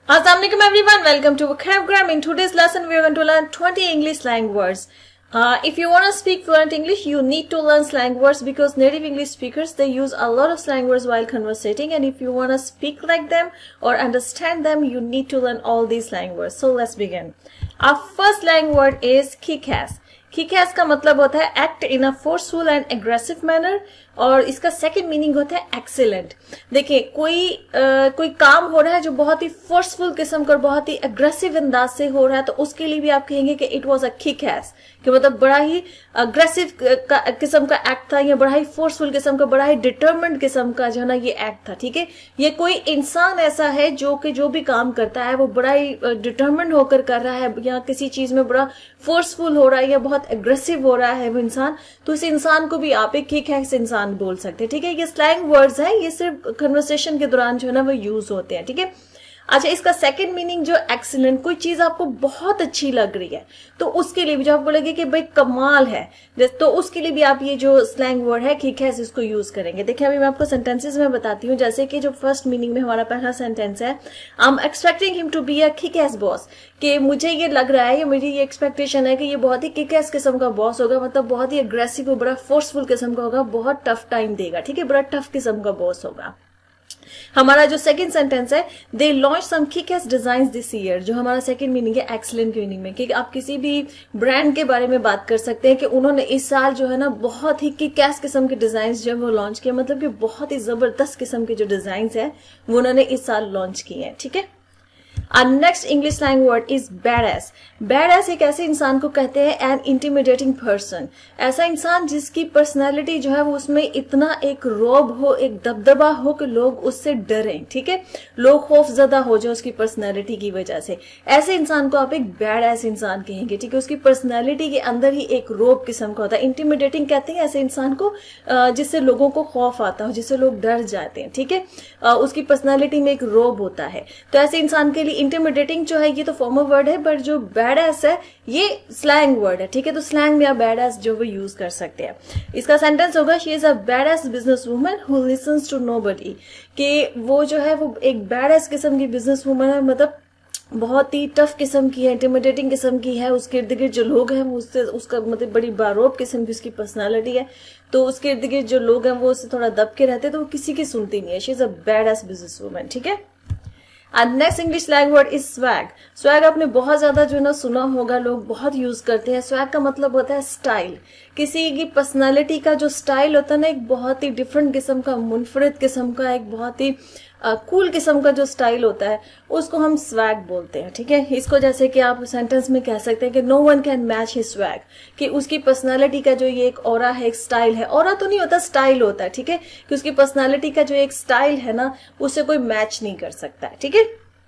Assalamualaikum everyone, welcome to Vocabgram. In today's lesson we are going to learn 20 English slang words. If you want to speak fluent English, you need to learn slang words because native English speakers, they use a lot of slang words while conversating, and if you want to speak like them or understand them, you need to learn all these slang words. So let's begin. Our first slang word is kick-ass. Kick ass का मतलब होता है act in a forceful and aggressive manner, और इसका second meaning होता है excellent. देखिए कोई काम हो रहा है जो बहुत ही फोर्सफुल किस्म का, बहुत ही अग्रेसिव अंदाज से हो रहा है, तो उसके लिए भी आप कहेंगे कि इट वाज अ किक-एस, कि मतलब बड़ा ही अग्रेसिव किस्म का एक्ट था, या बड़ा ही फोर्सफुल किस्म का, बड़ा ही डिटरमिन्ड किस्म का जो है ना ये एक्ट था. ठीक है, ये कोई इंसान ऐसा है जो भी काम करता है वो बड़ा ही डिटरमिन्ड होकर कर रहा है, या किसी चीज में बड़ा फोर्सफुल हो रहा है, या बहुत एग्रेसिव हो रहा है वो इंसान, तो इस इंसान को भी आप एक किक-एस इंसान बोल सकते हैं. ठीक है, ये स्लैंग वर्ड्स हैं, ये सिर्फ कन्वर्सेशन के दौरान जो है ना वो यूज होते हैं. ठीक है, अच्छा, इसका सेकंड मीनिंग जो एक्सीलेंट, कोई चीज आपको बहुत अच्छी लग रही है तो उसके लिए भी जो आप बोलेंगे कि भाई कमाल है, तो उसके लिए भी आप ये जो स्लैंग वर्ड है किक-एस इसको यूज करेंगे. देखिए अभी मैं आपको सेंटेंसेस में बताती हूँ. जैसे कि जो फर्स्ट मीनिंग में हमारा पहला सेंटेंस है, I am expecting him to be a kick ass boss, कि मुझे ये लग रहा है, मेरी ये एक्सपेक्टेशन है कि ये बहुत ही किक-एस किस्म का बॉस होगा, मतलब बहुत ही अग्रेसिव, बड़ा फोर्सफुल किस्म का होगा, बहुत टफ टाइम देगा. ठीक है, बड़ा टफ किस्म का बॉस होगा. हमारा जो सेकंड सेंटेंस है, they launch some kick ass designs this year, जो हमारा सेकंड मीनिंग है एक्सीलेंट की मीनिंग में, कि आप किसी भी ब्रांड के बारे में बात कर सकते हैं कि उन्होंने इस साल जो है ना बहुत ही किक-एस किस्म के डिजाइन जो वो लॉन्च किए, मतलब कि बहुत ही जबरदस्त किस्म के जो डिजाइन है वो उन्होंने इस साल लॉन्च किए हैं. ठीक है, Our next English slang word is badass. Badass एक ऐसे इंसान को कहते हैं an intimidating person. ऐसा इंसान जिसकी पर्सनैलिटी जो है वो उसमें इतना एक रौब हो, एक दबदबा हो कि लोग उससे डरें. ठीक है, लोग खौफजदा हो जाए उसकी पर्सनैलिटी की वजह से. ऐसे इंसान को आप एक badass इंसान कहेंगे. ठीक है, उसकी पर्सनैलिटी के अंदर ही एक रौब किस्म का होता है. इंटिमिडेटिंग कहते हैं ऐसे इंसान को जिससे लोगों को खौफ आता हो, जिससे लोग डर जाते हैं. ठीक है, उसकी पर्सनैलिटी में एक रौब होता है, तो ऐसे इंसान के लिए इंटिमिडेटिंग जो है ये तो फॉर्मल वर्ड है, बट जो बैडएस है ये स्लैंग वर्ड है. ठीक है, तो स्लैंग में आप बैडएस जो वो यूज कर सकते हैं. इसका सेंटेंस होगा, she is a badass business woman who listens to nobody, कि वो जो है वो एक बैडएस किस्म की बिजनेस वूमन है, मतलब बहुत ही टफ किस्म की है, इंटिमिडेटिंग किस्म की है. उसके इर्द गिर्द जो लोग हैं वो उससे, उसका मतलब बड़ी बारोब किस्म की उसकी पर्सनालिटी है, तो उसके इर्द गिर्द जो लोग हैं वो उससे थोड़ा दब के रहते हैं, तो वो किसी की सुनती नहीं है. She is a badass business woman. ठीक है, And next English slang word is swag. Swag आपने बहुत ज्यादा जो है ना सुना होगा, लोग बहुत यूज करते हैं. swag का मतलब होता है स्टाइल, किसी की पर्सनालिटी का जो स्टाइल होता है ना, एक बहुत ही डिफरेंट किस्म का, मुनफरिद किस्म का, एक बहुत ही कूल किस्म का जो स्टाइल होता है उसको हम स्वैग बोलते हैं. ठीक है, इसको जैसे कि आप सेंटेंस में कह सकते हैं कि no one can match his swag, कि उसकी पर्सनालिटी का जो ये एक ऑरा है, एक स्टाइल है, ऑरा तो नहीं होता, स्टाइल होता है. ठीक है, कि उसकी पर्सनालिटी का जो एक स्टाइल है ना उससे कोई मैच नहीं कर सकता है. ठीक है,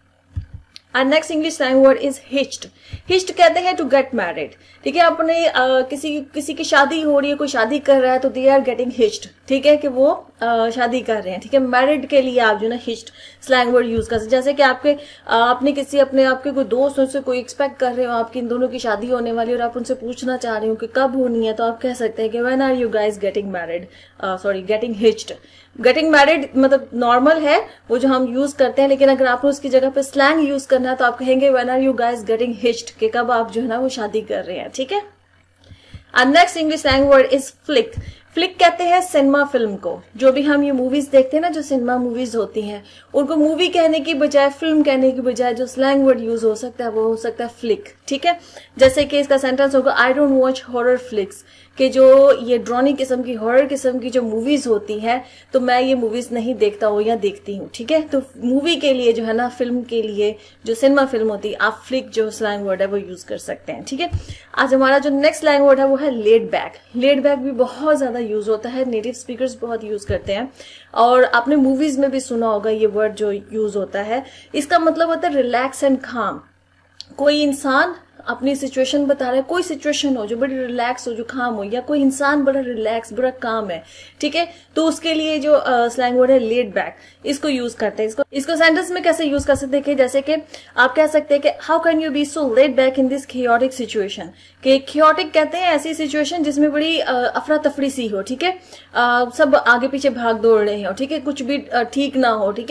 Our next English slang word is hitched. Hitched कहते हैं to get married. ठीक है, आपने किसी की शादी हो रही है, कोई शादी कर रहा है, तो they are getting hitched. ठीक है, कि वो शादी कर रहे हैं. ठीक है, मैरिड के लिए आप जो ना hitched स्लैंग वर्ड यूज कर सकते. जैसे कि आपने किसी आपके कोई दोस्त से कोई एक्सपेक्ट कर रहे हो, आपकी इन दोनों की शादी होने वाली, और आप उनसे पूछना चाह रहे हो कि कब होनी है, तो आप कह सकते हैं कि when are you guys getting married, getting hitched. Getting married मतलब नॉर्मल है वो जो हम यूज करते हैं, लेकिन अगर आपने उसकी जगह पे स्लैंग यूज करना है तो आप कहेंगे when are you guys getting hitched, कि कब आप जो है ना वो शादी कर रहे हैं. ठीक है, next English slang word is flick. Flick कहते हैं सिनेमा फिल्म को. जो भी हम ये मूवीज देखते हैं ना, जो सिनेमा मूवीज होती हैं, उनको मूवी कहने की बजाय, फिल्म कहने की बजाय जो स्लैंग वर्ड यूज हो सकता है वो हो सकता है फ्लिक. ठीक है, जैसे कि इसका सेंटेंस होगा, I don't watch horror flicks, कि जो ये ड्रॉनी किस्म की, हॉरर किस्म की जो मूवीज होती है, तो मैं ये मूवीज नहीं देखता हूँ या देखती हूँ. ठीक है, तो मूवी के लिए जो है ना, फिल्म के लिए जो सिनेमा फिल्म होती है, आप फ्लिक जो स्लैंग वर्ड है वो यूज कर सकते हैं. ठीक है, आज हमारा जो नेक्स्ट स्लैंग वर्ड है वो है लेड बैक. लेड बैक भी बहुत ज्यादा यूज होता है, नेटिव स्पीकर्स बहुत यूज करते हैं, और आपने मूवीज में भी सुना होगा ये वर्ड जो यूज होता है. इसका मतलब होता है रिलैक्स एंड काम. कोई इंसान अपनी सिचुएशन बता रहा है, कोई सिचुएशन हो जो बड़ी रिलैक्स हो, जो काम हो, या कोई इंसान बड़ा रिलैक्स, बड़ा काम है. ठीक है, तो उसके लिए जो स्लैंग वर्ड है लेड बैक, इसको यूज करते हैं. इसको सेंटेंस में कैसे यूज कर सकते हैं, जैसे कि आप कह सकते हैं कि how can you be so laid back in this chaotic situation. कि chaotic कहते हैं ऐसी सिचुएशन जिसमें बड़ी अफरा तफरी सी हो. ठीक है, सब आगे पीछे भाग दौड़ रहे हो. ठीक है, कुछ भी ठीक ना हो. ठीक है,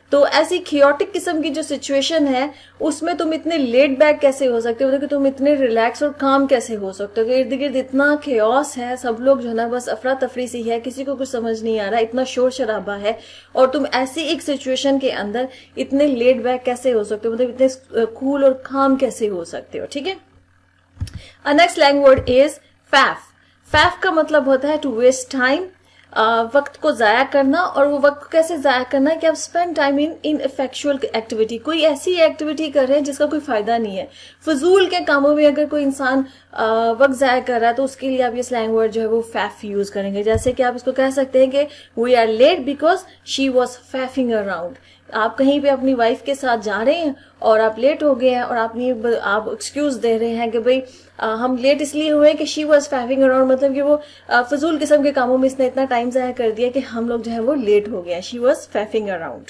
तो ऐसी chaotic किस्म की जो सिचुएशन है उसमें तुम इतने लेट बैक कैसे हो सकते हो, मतलब कि तुम इतने रिलैक्स और काम कैसे हो सकते हो कि इर्द गिर्द इतना chaos है, सब लोग जो है ना बस अफरा तफरी सी है, किसी को कुछ समझ नहीं आ रहा, इतना शोर शराबा है और तुम ऐसी एक सिचुएशन के अंदर इतने लेट बैक कैसे हो सकते हो, मतलब इतने कूल और काम कैसे हो सकते हो, ठीक है। Next language word is faff. Faff का मतलब होता है टू वेस्ट टाइम, वक्त को जाया करना, और वो वक्त को कैसे जाया करना है कि आप spend time in ineffectual activity, कोई ऐसी एक्टिविटी कर रहे हैं जिसका कोई फायदा नहीं है, फजूल के कामों में अगर कोई इंसान वक्त जाया कर रहा है तो उसके लिए आप ये स्लैंग वर्ड जो है वो फैफ यूज करेंगे। जैसे कि आप इसको कह सकते हैं कि we are late because she was faffing around. आप कहीं पे अपनी वाइफ के साथ जा रहे हैं और आप लेट हो गए हैं और आप एक्सक्यूज दे रहे हैं कि भाई हम लेट इसलिए हुए कि शी वॉज फैफिंग अराउंड, मतलब कि वो फजूल किस्म के कामों में इसने इतना टाइम जाया कर दिया कि हम लोग जो है वो लेट हो गए, शी वॉज फैफिंग अराउंड।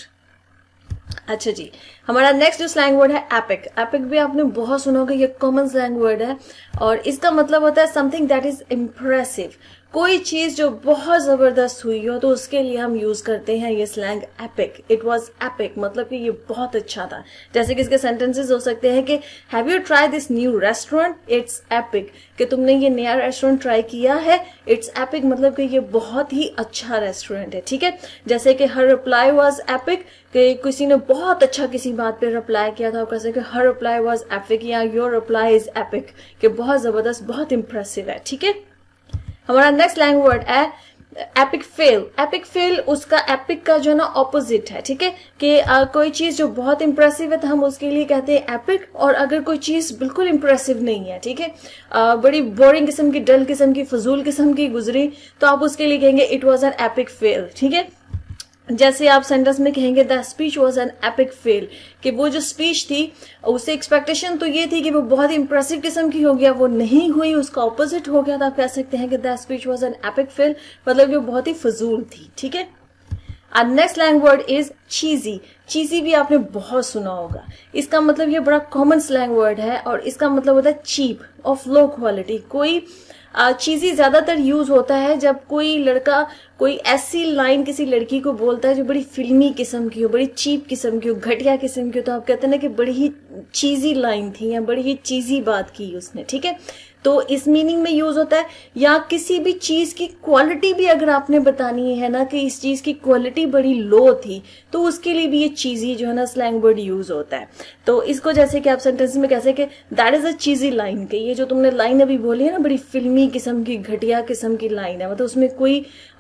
अच्छा जी, हमारा नेक्स्ट जो स्लैंग वर्ड है एपिक। एपिक भी आपने बहुत सुना होगा, ये कॉमन स्लैंग वर्ड है और इसका मतलब होता है समथिंग दैट इज इम्प्रेसिव। कोई चीज जो बहुत जबरदस्त हुई हो तो उसके लिए हम यूज करते हैं ये slang epic. It was epic, मतलब कि ये बहुत अच्छा था। जैसे कि इसके सेंटेंसेस हो सकते हैं कि have you try this new restaurant, it's epic, कि तुमने ये नया रेस्टोरेंट ट्राई किया है, इट्स एपिक, मतलब कि ये बहुत ही अच्छा रेस्टोरेंट है, ठीक है। जैसे कि हर रिप्लाई वॉज एपिक, कि किसी ने बहुत अच्छा किसी बात पे रिप्लाई किया था, कैसे कि हर रिप्लाई वॉज एपिक या योर रिप्लाई इज एपिक, कि बहुत जबरदस्त, बहुत इंप्रेसिव है, ठीक है। हमारा नेक्स्ट लैंग्वेज वर्ड है एपिक फेल। एपिक फेल उसका एपिक का जो है ना ऑपोजिट है, ठीक है, कि कोई चीज जो बहुत इंप्रेसिव है तो हम उसके लिए कहते हैं एपिक, और अगर कोई चीज बिल्कुल इंप्रेसिव नहीं है, ठीक है, बड़ी बोरिंग किस्म की, डल किस्म की, फजूल किस्म की गुजरी, तो आप उसके लिए कहेंगे it was an epic fail, ठीक है। जैसे आप सेंटेंस में कहेंगे the speech was an epic fail, कि वो जो स्पीच थी उससे एक्सपेक्टेशन तो ये थी कि वो बहुत इंप्रेसिव किस्म की हो गया, वो नहीं हुई, उसका ऑपोजिट हो गया, तो आप कह सकते हैं कि the speech was an epic fail, मतलब कि वो बहुत ही फजूल थी, ठीक है। Next slang word is cheesy. Cheesy भी आपने बहुत सुना होगा, इसका मतलब ये बड़ा कॉमन स्लैंग वर्ड है और इसका मतलब होता है चीप, ऑफ लो क्वालिटी। कोई चीजी ज्यादातर यूज होता है जब कोई लड़का कोई ऐसी लाइन किसी लड़की को बोलता है जो बड़ी फिल्मी किस्म की हो, बड़ी चीप किस्म की हो, घटिया किस्म की हो, तो आप कहते हैं ना कि बड़ी ही चीजी लाइन थी या बड़ी ही चीजी बात की उसने, ठीक है, तो इस मीनिंग में यूज होता है। या किसी भी चीज की क्वालिटी भी अगर आपने बतानी है ना कि इस चीज की क्वालिटी बड़ी लो थी, तो उसके लिए भी ये चीजी जो है ना स्लैंग वर्ड यूज होता है। तो इसको जैसे कि आप सेंटेंस में कैसे कि that is a cheesy line, के ये जो तुमने लाइन अभी बोली है ना बड़ी फिल्मी किस्म की, घटिया किस्म की लाइन है, मतलब उसमें कोई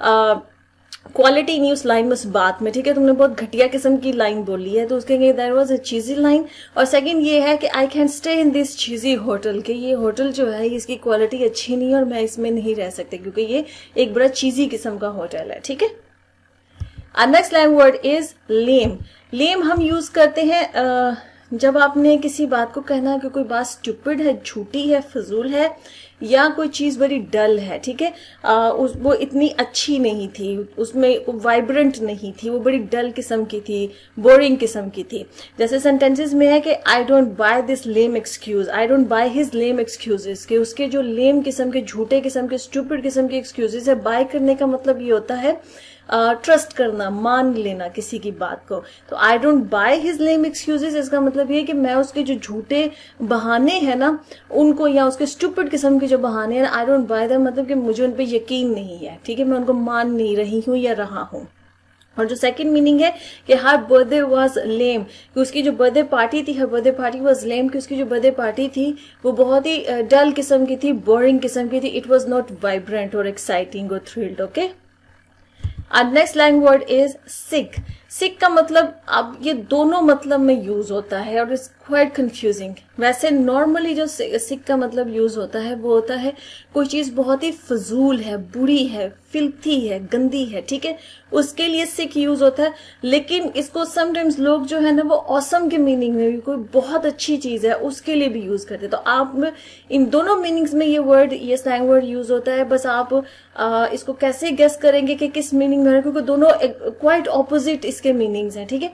क्वालिटी नहीं उस लाइन में, उस बात में, ठीक है, तुमने बहुत घटिया किस्म की लाइन बोली है, तो उसके that was a cheesy line. और सेकंड ये है कि I can stay in this cheesy hotel, के ये होटल जो है इसकी क्वालिटी अच्छी नहीं है और मैं इसमें नहीं रह सकती क्योंकि ये एक बड़ा चीजी किस्म का होटल है, ठीक है। Next language word is lame. Lame हम यूज करते हैं जब आपने किसी बात को कहना है कि कोई बात स्टूपिड है, झूठी है, फजूल है, या कोई चीज बड़ी डल है, ठीक है, वो इतनी अच्छी नहीं थी, उसमें वाइब्रेंट नहीं थी, वो बड़ी डल किस्म की थी, बोरिंग किस्म की थी। जैसे सेंटेंसेस में है कि I don't buy this lame excuse, I don't buy his lame excuses, के उसके जो लेम किस्म के, झूठे किस्म के, स्टूपिड किस्म के एक्सक्यूजेस है। बाय करने का मतलब ये होता है ट्रस्ट करना, मान लेना किसी की बात को। तो I don't buy his lame excuses, इसका मतलब ये है कि मैं उसके जो झूठे बहाने हैं ना उनको, या उसके स्टूपिड किस्म के जो बहाने हैं, आई डोंट बाय देम, मतलब कि मुझे उन पे यकीन नहीं है, ठीक है, मैं उनको मान नहीं रही हूं या रहा हूं। और जो सेकंड मीनिंग है कि हर बर्थडे वाज लेम, कि उसकी जो बर्थडे पार्टी थी, her birthday party was lame, कि उसकी जो बर्थडे पार्टी थी वो बहुत ही डल किस्म की थी, बोरिंग किस्म की थी, इट वाज नॉट वाइब्रेंट और एक्साइटिंग और thrilled, okay. Next language word is sick. Sick का मतलब, अब ये दोनों मतलब में यूज होता है और इट्स क्वाइट कंफ्यूजिंग। वैसे नॉर्मली जो सिक का मतलब यूज होता है वो होता है कोई चीज बहुत ही फजूल है, बुरी है, फिल्थी है, गंदी है, ठीक है, उसके लिए सिक यूज होता है। लेकिन इसको समटाइम्स लोग जो है ना वो ऑसम के मीनिंग में भी, कोई बहुत अच्छी चीज है उसके लिए भी यूज करते हैं। तो आप इन दोनों मीनिंग्स में ये वर्ड, ये स्लैंग वर्ड यूज होता है। बस आप इसको कैसे गेस करेंगे कि किस मीनिंग में है, क्योंकि दोनों क्वाइट ऑपोजिट इसके मीनिंग्स हैं, ठीक है।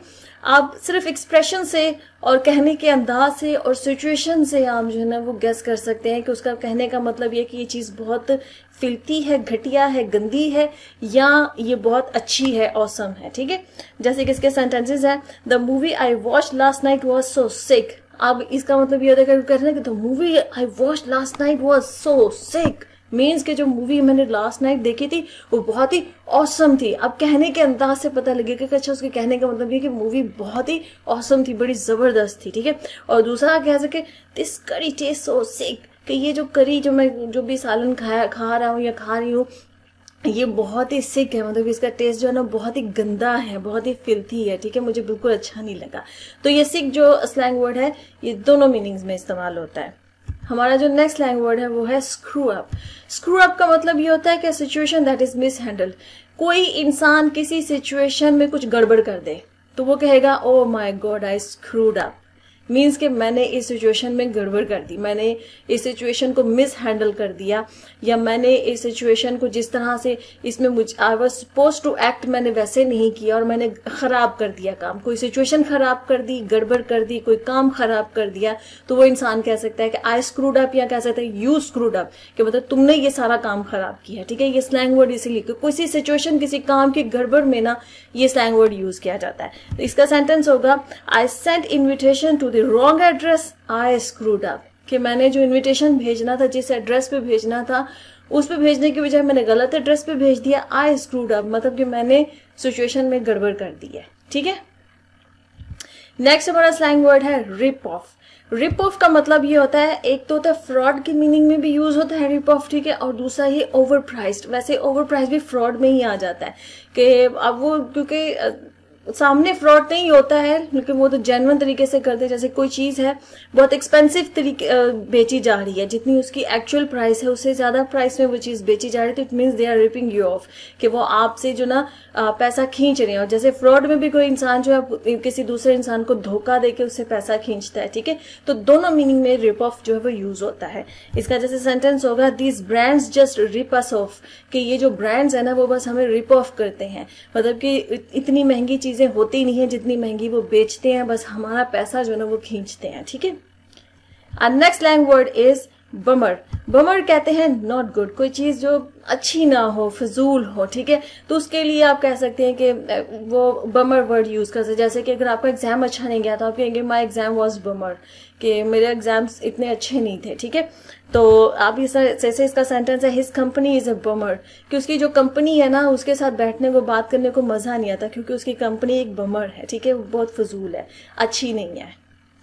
आप सिर्फ एक्सप्रेशन से और कहने के अंदाज से और सिचुएशन से आप जो है ना वो गेस कर सकते हैं कि उसका कहने का मतलब ये कि ये चीज बहुत फिल्ती है, घटिया है, गंदी है, या ये बहुत अच्छी है, ऑसम है। ठीक है, जैसे कि इसके सेंटेंसेस है, the movie I watch last night was so sick. अब इसका मतलब ये होता है कि the movie I watch last night was so sick, means कि जो मूवी मैंने लास्ट नाइट देखी थी वो बहुत ही ऑसम थी। अब कहने के अंदाज से पता लगेगा कि अच्छा उसके कहने का मतलब ये कि मूवी बहुत ही ऑसम थी, बड़ी जबरदस्त थी। ठीक है, और दूसरा कह सके दिस करी टेस्ट सो सिक, कि ये जो करी जो मैं जो भी सालन खा रहा हूँ या खा रही हूँ ये बहुत ही सिक है, मतलब इसका टेस्ट जो है ना बहुत ही गंदा है, बहुत ही फिल्थी है। ठीक है, मुझे बिल्कुल अच्छा नहीं लगा। तो ये सिक जो स्लैंग वर्ड है ये दोनों मीनिंग्स में इस्तेमाल होता है। हमारा जो नेक्स्ट स्लैंग वर्ड है वो है स्क्रू अप। स्क्रू अप का मतलब ये होता है कि situation that is mishandle. कोई इंसान किसी सिचुएशन में कुछ गड़बड़ कर दे तो वो कहेगा oh my god I screwed up, means कि मैंने इस सिचुएशन में गड़बड़ कर दी, मैंने इस सिचुएशन को मिस हैंडल कर दिया, या मैंने इस सिचुएशन को जिस तरह से इसमें I was suppose to act मैंने वैसे नहीं किया और मैंने खराब कर दिया काम। कोई सिचुएशन खराब कर दी, गड़बड़ कर दी, कोई काम खराब कर दिया, तो वो इंसान कह सकता है कि आई स्क्रूड अप, या कह सकता है यू स्क्रूड अप, कि मतलब तुमने ये सारा काम खराब किया। ठीक है, ये स्लैंग वर्ड इसीलिए किसी सिचुएशन किसी काम की गड़बड़ में ना ये स्लैंग वर्ड यूज किया जाता है। तो इसका सेंटेंस होगा I sent invitation to the wrong address I screwed up, कि मैंने जो इनविटेशन भेजना था, जिस एड्रेस पे भेजना था उस पे भेजने की बजाय मैंने गलत एड्रेस पे भेज दिया। आई स्क्रूड अप मतलब कि मैंने सिचुएशन में गड़बड़ कर दी है। ठीक है, नेक्स्ट हमारा स्लैंग वर्ड है रिप ऑफ। रिप ऑफ का मतलब ये होता है, एक तो होता है फ्रॉड की मीनिंग में भी यूज होता है रिप ऑफ, ठीक है, और दूसरा ये ओवर प्राइस्ड। वैसे ओवर प्राइस भी फ्रॉड में ही आ जाता है कि अब वो क्योंकि सामने फ्रॉड नहीं होता है लेकिन वो तो जेन्युइन तरीके से करते हैं। जैसे कोई चीज है बहुत एक्सपेंसिव तरीके बेची जा रही है, जितनी उसकी एक्चुअल प्राइस है उससे ज्यादा प्राइस में वो चीज बेची जा रही है, तो it means they are ripping you off, कि वो आपसे जो ना पैसा खींच रहे हैं। और जैसे फ्रॉड में भी कोई इंसान जो है किसी दूसरे इंसान को धोखा देके उससे पैसा खींचता है। ठीक है, तो दोनों मीनिंग में रिप ऑफ जो है वो यूज होता है। इसका जैसे सेंटेंस होगा this brands just rip us off, कि ये जो ब्रांड्स है ना वो बस हमें रिप ऑफ करते हैं, मतलब कि इतनी महंगी चीजें होती नहीं है जितनी महंगी वो बेचते हैं, बस हमारा पैसा जो है ना वो खींचते हैं। ठीक है, next slang word is bummer. Bummer कहते हैं नॉट गुड, कोई चीज जो अच्छी ना हो, फजूल हो। ठीक है, तो उसके लिए आप कह सकते हैं कि वो बमर वर्ड यूज कर सकते। जैसे कि अगर आपका एग्जाम अच्छा नहीं गया तो आप कहेंगे माई एग्जाम वॉज बमर, कि मेरे एग्जाम्स इतने अच्छे नहीं थे। ठीक है, तो आप जैसे इसका सेंटेंस है his company is a bummer, कि उसकी जो कंपनी है ना उसके साथ बैठने को बात करने को मजा नहीं आता क्योंकि उसकी कंपनी एक बमर है। ठीक है, वो बहुत फजूल है, अच्छी नहीं है।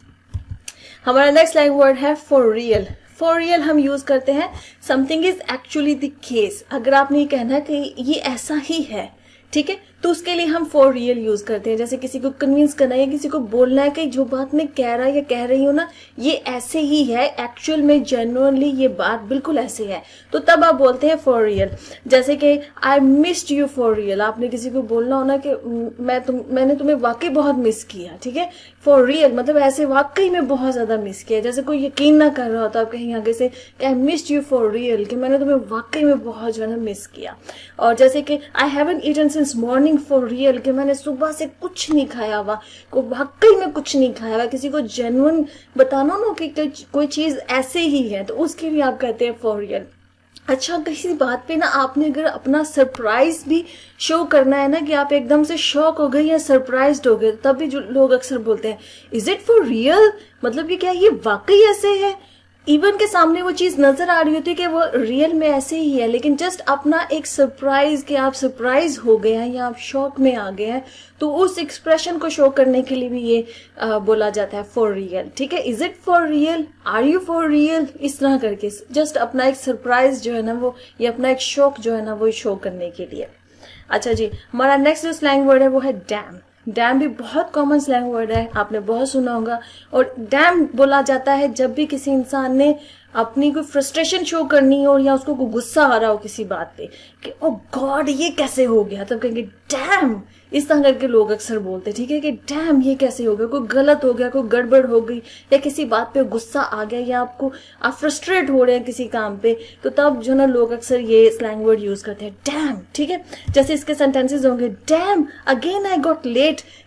हमारा नेक्स्ट स्लैंग वर्ड है फॉर रियल। फॉर रियल हम यूज करते हैं something is actually the case. अगर आपने ये कहना है कि ये ऐसा ही है, ठीक है, तो उसके लिए हम फॉर रियल यूज करते हैं। जैसे किसी को कन्विंस करना है या किसी को बोलना है कि जो बात मैं कह रहा या कह रही हूं ना ये ऐसे ही है, एक्चुअल में जेन्युइनली ये बात बिल्कुल ऐसे है, तो तब आप बोलते हैं फॉर रियल। जैसे कि I missed you for real, आपने किसी को बोलना हो ना कि मैंने तुम्हें वाकई बहुत मिस किया। ठीक है, फॉर रियल मतलब ऐसे वाकई में बहुत ज्यादा मिस किया। जैसे कोई यकीन ना कर रहा हो तो आप कहीं आगे से I missed you for real, कि मैंने तुम्हें वाकई में बहुत जो है ना मिस किया। और जैसे कि I haven't eaten since morning for real, कि मैंने सुबह से कुछ नहीं खाया हुआ, को वाकई में कुछ नहीं खाया हुआ। किसी को जेन्युइन बताना ना कि कोई चीज ऐसे ही है तो उसके लिए आप कहते हैं फॉर रियल। अच्छा, किसी बात पे ना आपने अगर अपना सरप्राइज भी शो करना है ना कि आप एकदम से शॉक हो गए या सरप्राइज्ड हो गए, तब भी जो लोग अक्सर बोलते हैं इज इट फॉर रियल, मतलब कि क्या ये वाकई ऐसे है। इवन के सामने वो चीज नजर आ रही होती है कि वो रियल में ऐसे ही है, लेकिन जस्ट अपना एक सरप्राइज कि आप सरप्राइज हो गए हैं या आप शॉक में आ गए हैं, तो उस एक्सप्रेशन को शो करने के लिए भी ये बोला जाता है फॉर रियल। ठीक है, is it for real, are you for real, इस तरह करके जस्ट अपना एक सरप्राइज जो है ना वो या अपना एक शॉक जो है ना वो शो करने के लिए। अच्छा जी, हमारा नेक्स्ट जो स्लैंग वर्ड है वो है डैम। डैम भी बहुत कॉमन स्लैंग वर्ड है, आपने बहुत सुना होगा। और डैम बोला जाता है जब भी किसी इंसान ने अपनी कोई फ्रस्ट्रेशन शो करनी हो या उसको कोई गुस्सा आ रहा हो किसी बात पे कि ओ गॉड ये कैसे हो गया, तब कहेंगे डैम। इस तरह करके लोग अक्सर बोलते हैं, ठीक है, कि डैम ये कैसे हो गया, कोई गलत हो गया, कोई गड़बड़ हो गई या किसी बात पे गुस्सा आ गया या आप फ्रस्ट्रेट हो रहे हैं किसी काम पे, तो तब जो ना लोग अक्सर ये स्लैंग वर्ड यूज करते हैं डैम। ठीक है, जैसे इसके सेंटेंसेस होंगे damn again I got late,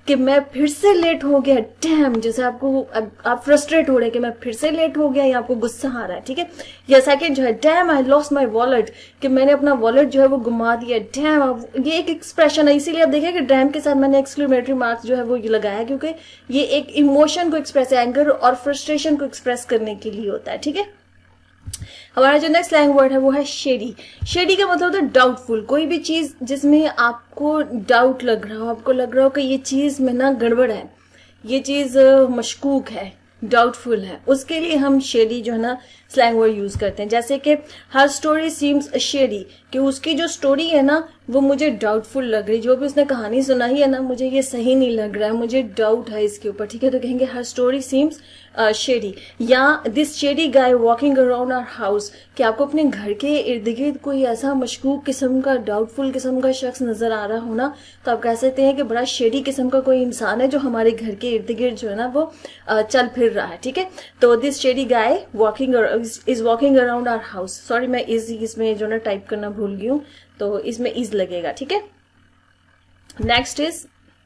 कि मैं फिर से लेट हो गया, डैम, जैसे आपको आप फ्रस्ट्रेट हो रहे हैं कि मैं फिर से लेट हो गया, या आपको गुस्सा आ रहा है, ठीक है। या सेकंड जो है damn I lost my wallet, कि मैंने अपना वॉलेट जो है वो गुमा दिया, डैम। ये एक एक्सप्रेशन है, इसीलिए आप देखिए कि डैम के साथ मैंने एक्सक्लेमेटरी मार्क्स जो है वो लगाया, क्योंकि ये एक इमोशन को एक्सप्रेस, एंगर और फ्रस्ट्रेशन को एक्सप्रेस करने के लिए होता है, ठीक है। हमारा जो नेक्स्ट स्लैंग वर्ड है वो है शेडी। शेडी का मतलब होता है डाउटफुल, कोई भी चीज जिसमें आपको डाउट लग रहा हो, आपको लग रहा हो कि ये चीज में ना गड़बड़ है, ये चीज मशकूक है, डाउटफुल है, उसके लिए हम शेडी जो है ना स्लैंग वर्ड यूज करते हैं। जैसे कि हर स्टोरी सीम्स शेडी, कि उसकी जो स्टोरी है ना वो मुझे डाउटफुल लग रही, जो भी उसने कहानी सुनाई है ना मुझे ये सही नहीं लग रहा है, मुझे डाउट है इसके ऊपर, ठीक है। तो कहेंगे हर स्टोरी सीम्स शेडी। या this shady guy walking around our house, कि आपको अपने घर के इर्द गिर्द कोई ऐसा मशकूक किस्म का, डाउटफुल किस्म का शख्स नजर आ रहा हो ना, तो आप कह सकते हैं कि बड़ा शेडी किस्म का कोई इंसान है जो हमारे घर के इर्द गिर्द जो है ना वो चल फिर रहा है, ठीक है। तो this shady guy walking is walking around our house, sorry मैं इसमें जो ना टाइप करना भूल गई हूँ, तो इसमें इज लगेगा, ठीक है। Next is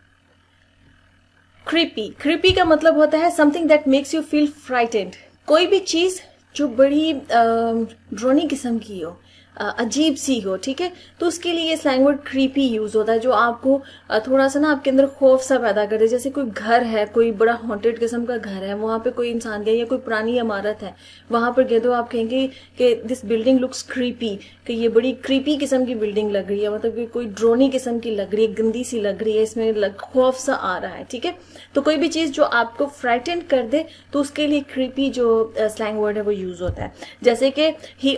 creepy. क्रीपी का मतलब होता है something that makes you feel frightened, कोई भी चीज जो बड़ी ड्रोनी किस्म की हो, अजीब सी हो, ठीक है, तो उसके लिए ये स्लैंग वर्ड क्रीपी यूज होता है, जो आपको थोड़ा सा ना आपके अंदर खौफ सा पैदा कर दे। जैसे कोई घर है, कोई बड़ा हॉन्टेड किस्म का घर है, वहां पे कोई इंसान गया, या कोई पुरानी इमारत है वहां पर गए, तो आप कहेंगे कि दिस बिल्डिंग लुक्स क्रीपी, कि ये बड़ी क्रीपी किस्म की बिल्डिंग लग रही है, मतलब कि कोई ड्रोनी किस्म की लग रही है, गंदी सी लग रही है, इसमें खौफ सा आ रहा है, ठीक है। तो कोई भी चीज जो आपको फ्राइटेंड कर दे तो उसके लिए क्रीपी जो स्लैंग वर्ड है वो यूज होता है। जैसे कि he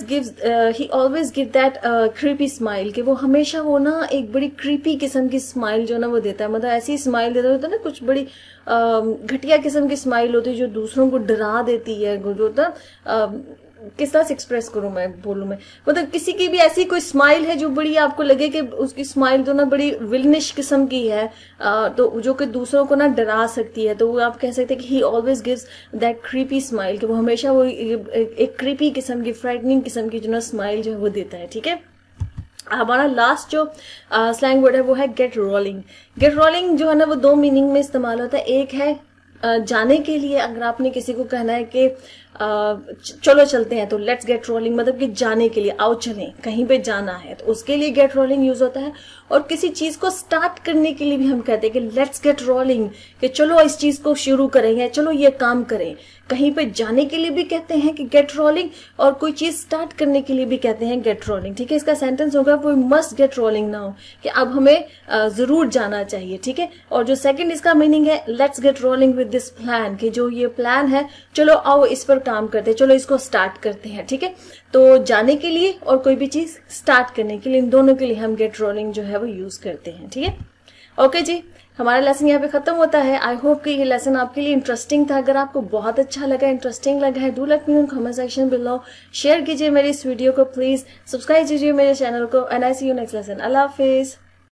always give that creepy smile, कि वो हमेशा वो ना एक बड़ी क्रीपी किस्म की स्माइल जो ना वो देता है, मतलब ऐसी स्माइल देता है ना, कुछ बड़ी घटिया किस्म की स्माइल होती है जो दूसरों को डरा देती है, जो होता किस तरह से एक्सप्रेस करूं मैं, बोलूं मैं, मतलब किसी की भी ऐसी कोई स्माइल है जो बड़ी आपको लगे कि उसकी स्माइल तो ना बड़ी विलनिश किस्म की है, तो जो कि दूसरों को ना डरा सकती है, तो वो आप कह सकते हैं कि he always gives that creepy smile, कि वो हमेशा वो एक क्रीपी किस्म की, फ्राइटनिंग किस्म की जो ना स्माइल जो है वो देता है, ठीक है। हमारा लास्ट जो स्लैंग वर्ड है वो है गेट रोलिंग। गेट रोलिंग जो है ना वो दो मीनिंग में इस्तेमाल होता है। एक है जाने के लिए, अगर आपने किसी को कहना है कि चलो चलते हैं, तो लेट्स गेट रोलिंग, मतलब कि जाने के लिए, आओ चलें, कहीं पे जाना है, तो उसके लिए गेट रोलिंग यूज होता है। और किसी चीज को स्टार्ट करने के लिए भी हम कहते हैं कि लेट्स गेट रोलिंग, कि चलो इस चीज को शुरू करेंगे, चलो ये काम करें। कहीं पे जाने के लिए भी कहते हैं कि गेट रोलिंग, और कोई चीज स्टार्ट करने के लिए भी कहते हैं गेट रोलिंग, ठीक है। इसका सेंटेंस होगा we must get rolling now, कि अब हमें जरूर जाना चाहिए, ठीक है। और जो सेकंड इसका मीनिंग है let's get rolling with this plan, कि जो ये प्लान है चलो आओ इस पर काम करते हैं, चलो इसको स्टार्ट करते हैं, ठीक है। तो जाने के लिए और कोई भी चीज स्टार्ट करने के लिए, इन दोनों के लिए हम गेट रोलिंग जो है वो यूज करते हैं, ठीक है। ओके जी, हमारा लेसन यहाँ पे खत्म होता है। आई होप कि ये लेसन आपके लिए इंटरेस्टिंग था। अगर आपको बहुत अच्छा लगा, इंटरेस्टिंग लगा है, do let me in comment section below. Share कीजिए मेरे इस वीडियो को, प्लीज सब्सक्राइब कीजिए मेरे चैनल को, and I see you next lesson. अल्लाह हाफिज।